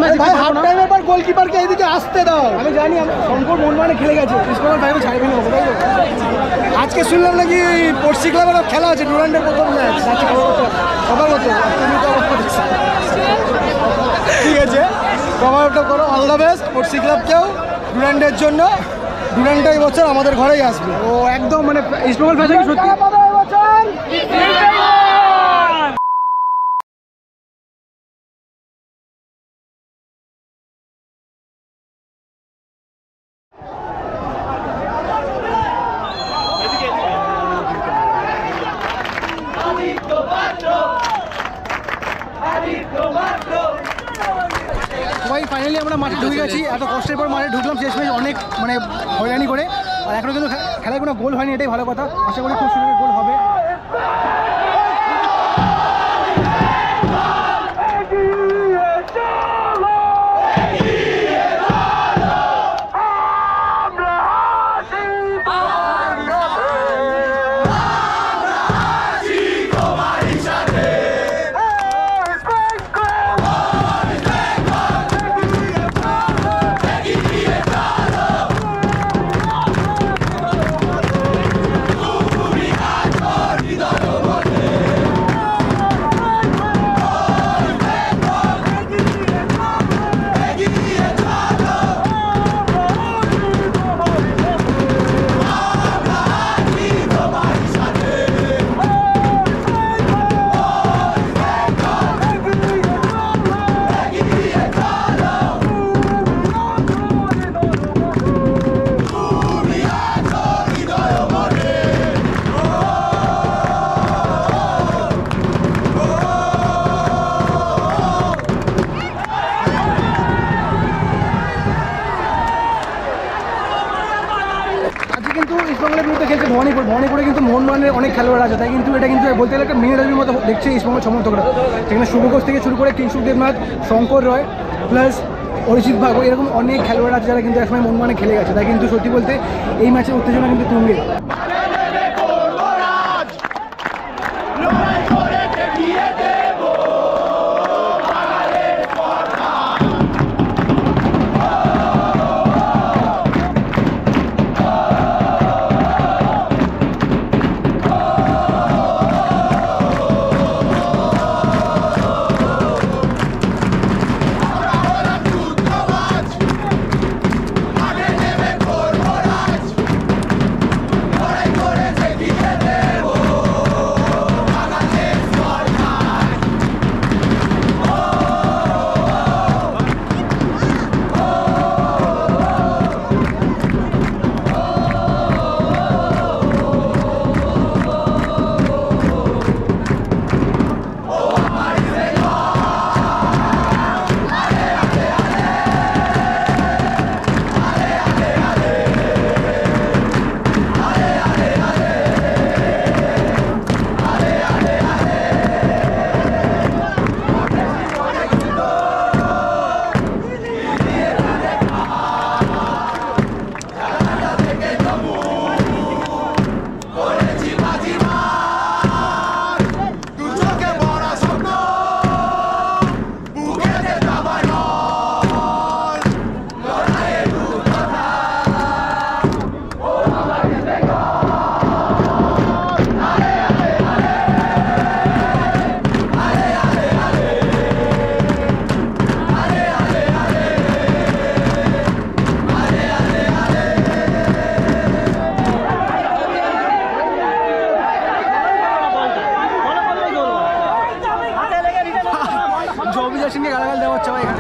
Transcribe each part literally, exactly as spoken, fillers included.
ভাই হাফ টাইমের পর গোলকিপারকে এইদিকে আসতে দাও। আমি জানি শঙ্কর মোহনবাগানে খেলে গেছে, ইস্টবেঙ্গল ভাইও ছাড়বে না, তাই তো? আজকে শুনলাম নাকি পড়শি ক্লাবের খেলা আছে, ডুরান্ডের প্রথম ম্যাচ আছে, খবর মতো তুমি তো অবস্থা দিচ্ছ। ঠিক আছে, কভার আপটা করো, অল দ্য বেস্ট পড়শি ক্লাবকেও ডুরান্ডের জন্য। ডুরান্ডটা এই বছর আমাদের ঘরেই আসবে। ও একদম মানে ইস্টবেঙ্গল ফ্যাশন সত্যি সবাই ফাইনালি আমরা মাঠে ঢুকে গেছি। এত কষ্টের পর মাঠে ঢুকলাম শেষমেশ, অনেক মানে হয়রানি করে। আর এখনও কিন্তু খেলায় কোনো গোল হয়নি, এটাই ভালো কথা। আশা করি খুব সুন্দর গোল হবে। ভবানীপুর ভবানীপুরে কিন্তু মোহনবাগানের অনেক খেলোয়াড় আছে, তাই কিন্তু এটা কিন্তু বলতে গেলে একটা মিনি ডার্বির মতো দেখছে ইস্টবেঙ্গল সমর্থকরা। সেখানে শুভ ঘোষ থেকে শুরু করে কিংশুক দেবনাথ, শঙ্কর রয় প্লাস অরিজিৎ ভাগ, এরকম অনেক খেলোয়াড় আছে যারা কিন্তু একসময় মোহনবাগানে খেলে গেছে। তাই কিন্তু সত্যি বলতে এই ম্যাচের উত্তেজনা কিন্তু তুঙ্গে। জবি সিংকে গালাগাল দেওয়া হচ্ছে ভাই এখানে।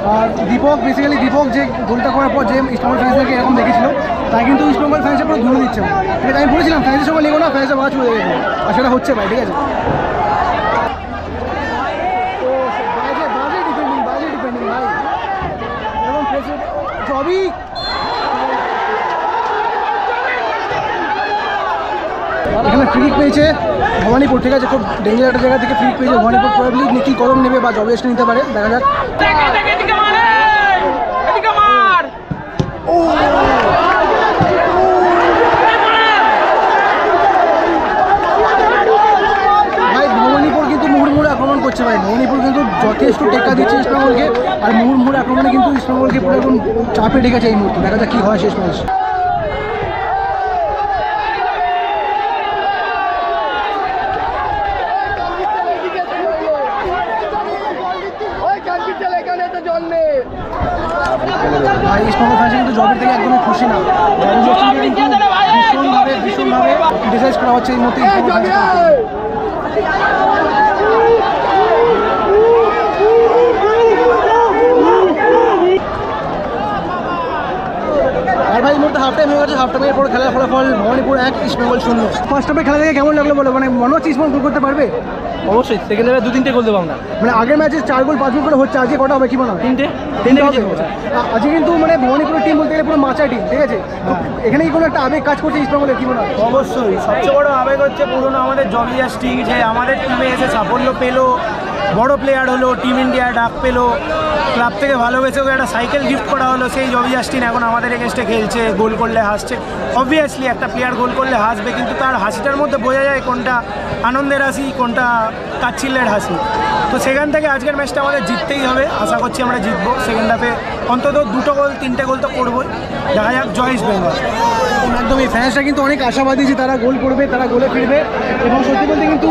আর দীপক বেসিক্যালি দীপক যে গোলটা করার পর যে ইস্টবেঙ্গল ফ্যান্সদেরকে এরকম দেখেছিল তাই কিন্তু ইস্টবেঙ্গল ফ্যান্সের পুরো ধরে দিচ্ছে। ঠিক আছে, আমি বলেছিলাম ফ্যান্সের সঙ্গে লেগো না, ফ্যান্সের বাজ চলে যাবে, আর সেটা হচ্ছে ভাই। ঠিক আছে, জবি এখানে ফ্রি পেয়েছে ভবানীপুর। ঠিক আছে, খুব ডেঞ্জার একটা জায়গা থেকে ফ্রি পেয়েছে ভবানীপুর। প্রবাবলি নিখিল কদম নেবে বা জবি এসে নিতে পারে, দেখা যাক। ভাই ভবানীপুর কিন্তু মুহুর্মুহুর আক্রমণ করছে ভাই। ভবানীপুর কিন্তু যথেষ্ট টেক্কা দিচ্ছে ইস্টবেঙ্গলকে, আর মুহুর্মুহুর আক্রমণে কিন্তু ইস্টবেঙ্গলকে পুরো এখন চাপে ডেকেছে এই মুহূর্তে। দেখা যাক কী হয় শেষ ম্যাচ। ভাই ইস্টবেঙ্গল ফ্যান্স কিন্তু জবের থেকে একদমই খুশি না। ভীষণভাবে ভীষণভাবে ডিসাইড করা হচ্ছে এই মুহূর্তে ইস্টবেঙ্গল ফ্যান্স। আর ভাই এই মুহূর্তে হাফ টাইম হয়ে গেছে। হাফ টাইমের পর খেলার ফলাফল ভবানীপুর এক ইস্টবেঙ্গল শূন্য। ফার্স্ট হাফে খেলা থেকে কেমন লাগলো বলো? মানে মনে হচ্ছে ইস্টবেঙ্গল গোল করতে পারবে? অবশ্যই, সেকেন্ড হাফে দু তিনটে গোল দেবো আমরা। মানে আগের ম্যাচে চার গোল পাঁচ গোল করে হচ্ছে, আজকে কটা হবে কি মনে হয়? তিনটে তিনটে হবে আজকে কিন্তু। মানে ভবানীপুরের টিম বলতে গেলে পুরো মাচা টিম। ঠিক আছে, এখানে কি কোনো একটা আবেগ কাজ করছে ইস্টবেঙ্গলের কি মনে হয়? অবশ্যই সবচেয়ে বড় আবেগ হচ্ছে পুরনো আমাদের জবি টিম, যে আমাদের টিমে এসে সাফল্য পেলো, বড় প্লেয়ার হলো, টিম ইন্ডিয়া ডাক পেলো, ক্লাব থেকে ভালোবেসে ওকে একটা সাইকেল গিফট করা হলো। সেই জবি জাস্টিন এখন আমাদের এগেনস্টে খেলছে, গোল করলে হাসছে। অবভিয়াসলি একটা প্লেয়ার গোল করলে হাসবে, কিন্তু তার হাসিটার মধ্যে বোঝা যায় কোনটা আনন্দের হাসি, কোনটা তাচ্ছিল্যের হাসি। তো সেখান থেকে আজকের ম্যাচটা আমাদের জিততেই হবে। আশা করছি আমরা জিতবো। সেকেন্ড হাফে অন্তত দুটো গোল তিনটে গোল তো করবোই। দেখা যাক, জয় ইস্ট বেঙ্গল। একদম এই ফ্যান্সরা কিন্তু অনেক আশাবাদী যে তারা গোল করবে, তারা গোলে ফিরবে। এবং সত্যি বলতে কিন্তু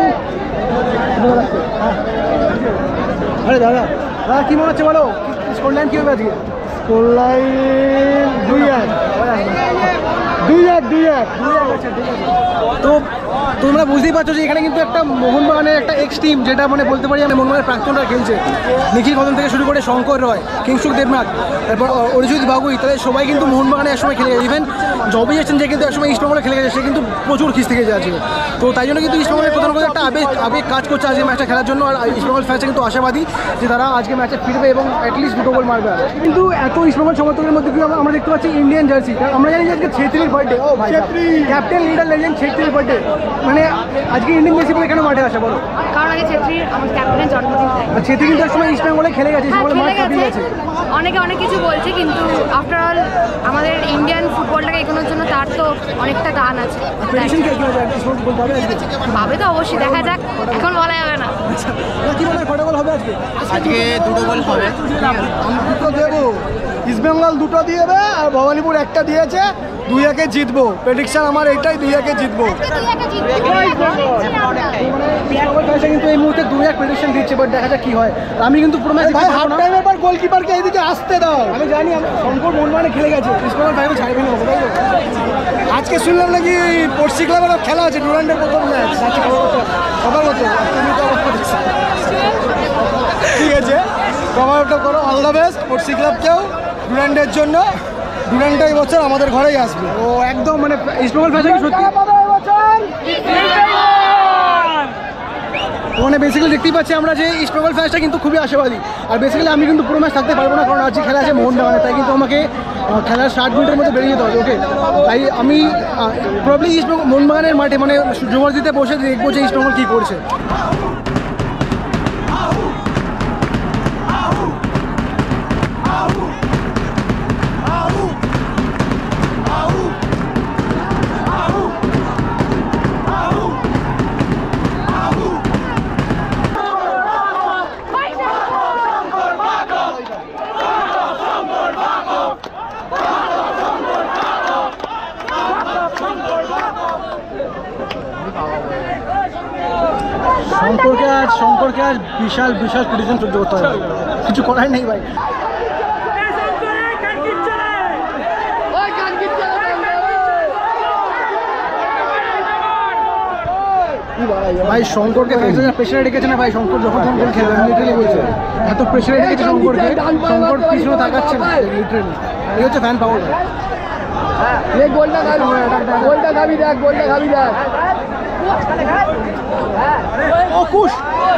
আরে দাদা দাদা কী মনে হচ্ছে বলো? স্কোর লাইন কী হবে আজকে? স্কোর লাইন দুই এক দুই এক দুই এক তো তোমরা বুঝতেই পারছো যে এখানে কিন্তু একটা মোহনবাগানের একটা এক্স টিম, যেটা মানে বলতে পারি আমি মোহনবাগানের প্রাক্তনরা খেলছে। নিখিল কদম থেকে শুরু করে শঙ্কর রয়, কিংসুক দেবনাথ, তারপর অরিজিৎ বাগুই, তাদের সবাই কিন্তু মোহনবাগানে একসময় খেলে গেছে। ইভেন জবি এসেছেন যে কিন্তু একসময় ইস্টবেঙ্গলে খেলে গেছে, সে কিন্তু প্রচুর খিস থেকে যাচ্ছে। তো তাই জন্য কিন্তু ইস্টবেঙ্গলের প্রধান করে একটা আবেগ আবেগ কাজ করছে আজকে ম্যাচটা খেলার জন্য। আর ইস্টবেঙ্গল ফ্যান্সরা কিন্তু আশাবাদী যে তারা আজকে ম্যাচে ফিরবে এবং অ্যাটলিস্ট দুটো গোল মারবে। কিন্তু এত ইস্টবেঙ্গল সমর্থকের মধ্যে কিন্তু আমরা দেখতে পাচ্ছি ইন্ডিয়ান জার্সি। আমরা জানি যে আজকে ছেত্রীর বার্থডে। ও ভাই, ক্যাপ্টেন লিডার লেজেন্ড ছেত্রীর বার্থডে। মানে আজকে ইন্ডিয়ান জার্সি পরে কেন মাঠে আসা বলো? কারণ আগে ছেত্রীর আমার ক্যাপ্টেনের জন্মদিন। আর ছেত্রী কিন্তু একসময় ইস্টবেঙ্গলে খেলে গেছে, ইস্টবেঙ্গলে মাঠ কাটিয়ে গেছে। অনেকে অনেক কিছু বলছে, কিন্তু আফটার অল আমাদের ইন্ডিয়ান ফুটবলটাকে এগোনোর জন্য তার তো অনেকটা গান আছে। পাবে তো অবশ্যই, দেখা যাক, এখন বলা যাবে না। কি মনে হয় কটা গোল হবে আজকে? আজকে দুটো গোল হবে। আমি দুটো দেবো, ইস্টবেঙ্গল দুটো দিয়ে দেবে আর ভবানীপুর একটা দিয়েছে। দুই একে জিতবো, প্রেডিকশন আমার এইটাই, দুই একে জিতবো। কিন্তু এই মুহূর্তে দুই এক প্রেডিকশন দিচ্ছে, বাট দেখা যাক কি হয়। আমি কিন্তু পুরো ম্যাচ ভাই হাফ টাইমের পর গোলকিপারকে এইদিকে আসতে দাও। আমি জানি আমি শঙ্কর মোহনবাগানে খেলে গেছে, ইস্টবেঙ্গল ভাইকে ছাড়বে না, তাই তো? আজকে শুনলাম নাকি পড়শি ক্লাবের খেলা আছে, ডুরান্ডের প্রথম ম্যাচ। সবার মতো তুমি তো ঠিক আছে, কভার আপটা করো। অল দ্য বেস্ট পড়শি ক্লাবকেও, ডুরান্ডের জন্য। ডুরান্ডটা এই বছর আমাদের ঘরেই আসবে। ও একদম মানে ইস্টবেঙ্গল ফ্যান্স কি সত্যি মানে বেসিক্যালি দেখতেই পাচ্ছি আমরা যে ইস্টবেঙ্গল ফ্যান্সটা কিন্তু খুবই আশাবাদী। আর বেসিক্যালি আমি কিন্তু পুরো ম্যাচ থাকতে পারবো না, কারণ আজকে খেলা আছে মোহনবাগানে। তাই কিন্তু আমাকে খেলার ষাট মিনিটের মধ্যে বেরিয়ে যেতে হবে। ওকে, তাই আমি প্রবলি ইস্টবেঙ্গল মোহনবাগানের মাঠে মানে জোর দিতে বসে দেখবো যে ইস্টবেঙ্গল কী করছে। শঙ্করকে আজ শঙ্করকে আজ বিশাল বিশাল ক্রিটিসিজম সহ্য করতে হবে, কিছু করার নেই ভাই। ভাই শঙ্করকে প্রেশারে রেখেছে না ভাই, শঙ্কর যখন তখন গোল খেলবে লিটারালি বলছে, এত প্রেশারে রেখেছে শঙ্করকে, শঙ্কর পিছনে তাকাচ্ছে না লিটারালি, এই হচ্ছে ফ্যান পাওয়ার। এই গোলটা খাবি, গোলটা খাবি দেখ, গোলটা খাবি দেখ। ও কুশ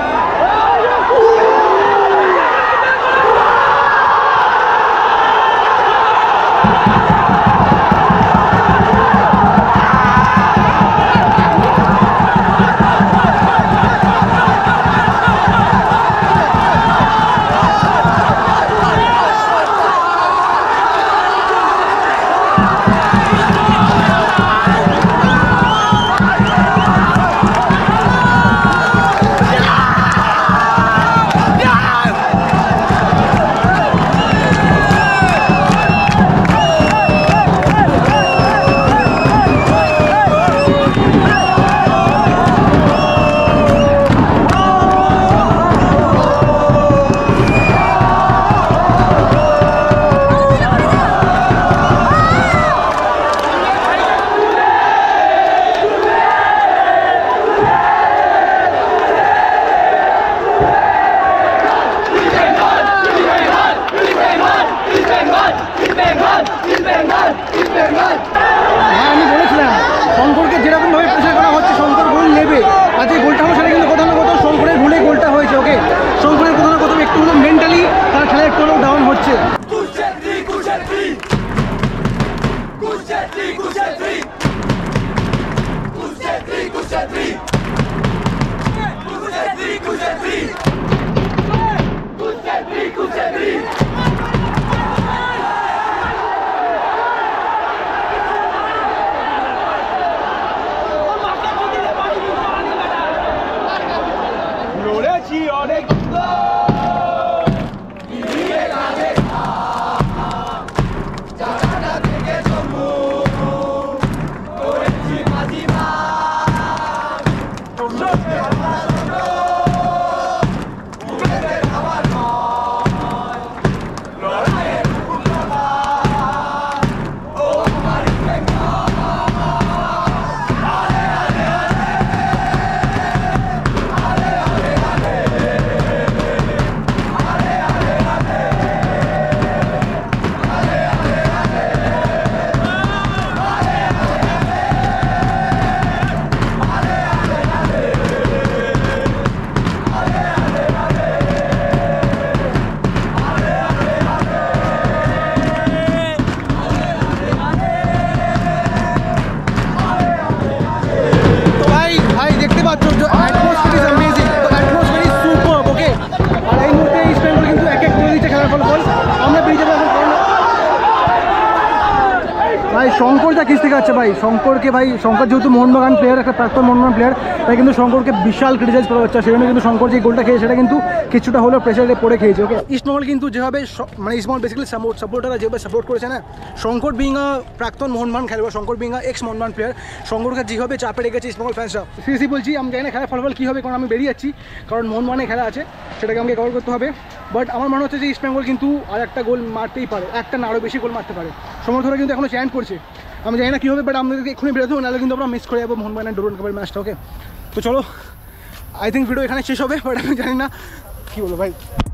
ভাই শঙ্করটা কিস্তি খাচ্ছে ভাই, শঙ্করকে ভাই, শঙ্কর যেহেতু মোহনবাগান প্লেয়ার, একটা প্রাক্তন মোহনবাগান প্লেয়ার, তাই কিন্তু শঙ্করকে বিশাল ক্রিটিসাইজ করা হচ্ছে। সেজন্য কিন্তু শঙ্কর যে গোলটা খেয়েছে সেটা কিন্তু কিছুটা হলেও প্রেশারে পড়ে খেয়েছে। ওকে, ইস্টবেঙ্গল কিন্তু যেভাবে মানে ইস্টবেঙ্গল বেসিক্যালি সাপোর্ট সাপোর্টাররা যেভাবে সাপোর্ট করেছে না, শঙ্কর বিং আ প্রাক্তন মোহনবাগান খেলোয়াড়, Shankar being a ex Mohun Bagan player, শঙ্করকে যেভাবে চাপে রেখেছে ইস্টবেঙ্গল ফ্যান্সরা, সিরিয়াসলি বলছি আমি জানি না খেলার ফলাফল কী হবে, কারণ আমি বেরিয়ে যাচ্ছি, কারণ মোহনবাগানে খেলা আছে, সেটাকে আমাকে কভার করতে হবে। বাট আমার মনে হচ্ছে যে ইস্টবেঙ্গল কিন্তু আর একটা গোল মারতেই পারে, একটা না আরও বেশি গোল মারতে পারে। সমর্থকরা কিন্তু এখনও চ্যান্ট করছে, আমি জানি না কী হবে, বাট আমাদেরকে এক্ষুনি বেরোতে হবে, নাহলে কিন্তু আমরা মিস করে যাবো মোহনবাগানের ডোরন কাপের ম্যাচটা। ওকে, তো চলো, আই থিঙ্ক ভিডিও এখানে শেষ হবে, বাট আমি জানি না কী বলবো ভাই।